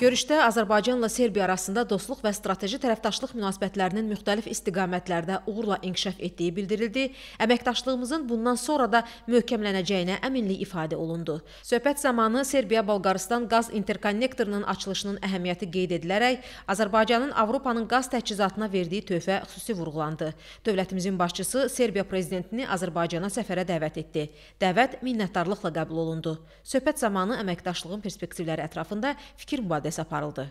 Görüşdə Azərbaycanla Serbiya arasında dostluq və strateji tərəfdaşlıq münasibətlərinin müxtəlif istiqamətlərdə uğurla inkişaf etdiyi bildirildi, əməkdaşlığımızın bundan sonra da möhkəmlənəcəyinə əminlik ifadə olundu. Söhbət zamanı Serbiya-Bolqarıstan qaz interkonnektorunun açılışının əhəmiyyəti qeyd edilərək, Azərbaycanın Avropanın qaz təchizatına verdiyi töhfə xüsusi vurğulandı. Dövlətimizin başçısı Serbiya prezidentini Azərbaycana səfərə dəvət etdi. Dəvət minnətdarlıqla qəbul olundu. Söhbət zamanı əməkdaşlığın perspektivləri ətrafında fikir mübadiləsi aparıldı.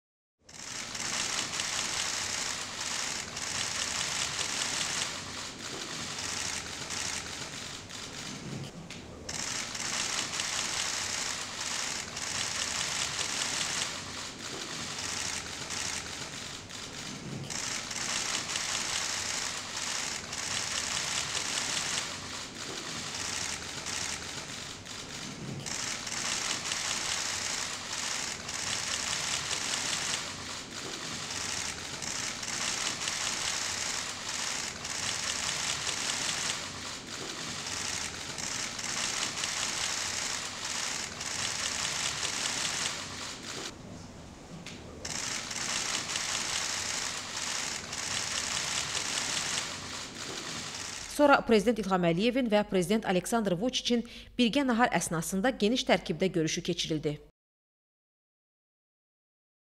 Sonra Prezident İlham Əliyevin və Prezident Aleksandr Vučićin birgə nahar əsnasında geniş tərkibdə görüşü keçirildi.